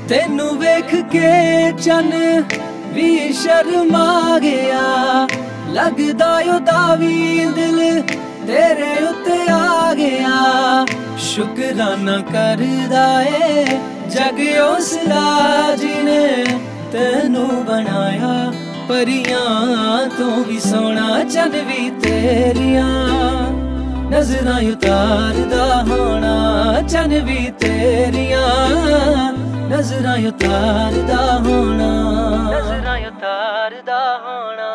तेनू वेख के चन भी शर्मा गया, लगदा उदा भी दिल तेरे उत्ते आ गया। शुकराना करदा ए जग उसदा जिने तेनू बनाया, परियां तो भी सोना चन भी तेरियां। नजरां उतारदा होना चन भी तेरियां, नजरां उतारदा होना, नजरां उतारदा होना।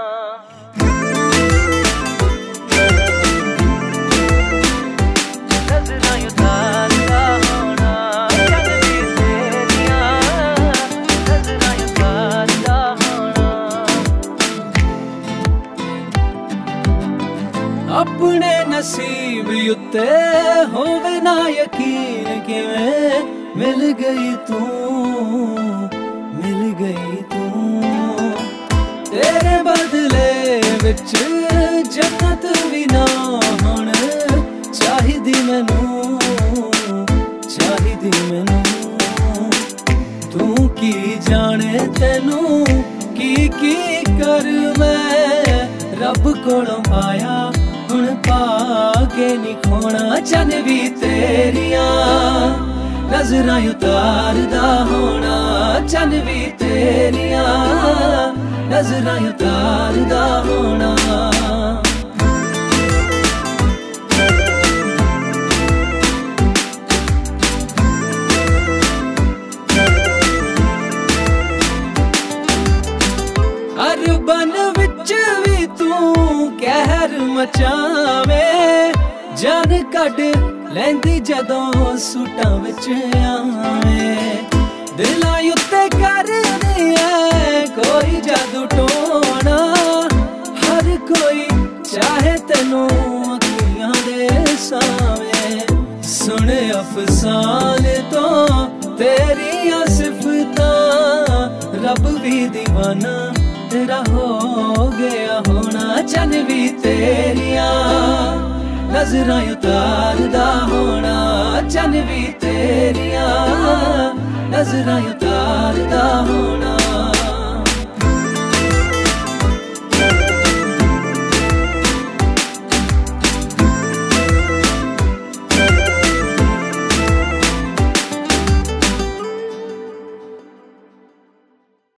अपने नसीब उत्ते होवे ना यकीन, किवें मिल गई तू, मिल गई तू। तेरे बदले विच जन्नत भी ना होण चाहिदी मैनू, चाहिदी मैनू। तू की जाने तेनू की कर मैं रब कोलों पाया, हुण पाके नी खोना चन भी तेरियां। नजरां उतारदा होना चन भी तेरियां, नजरां उतारदा होना। अरबन विच भी तू कहर मचावे, जान कढ लैंदी जदों सूटां विच आवे। दिलां उत्ते करदी ऐ कोई जादू टोना, हर कोई चाहे तेनू अखियां दे सावे। सुन अफसाने तो तेरियां सिफतां, रब भी दीवाना तेरा हो गया होना चन भी तेरियां। नजरां उतारदा होना चन भी तेरियां, नजरां उतारदा होना।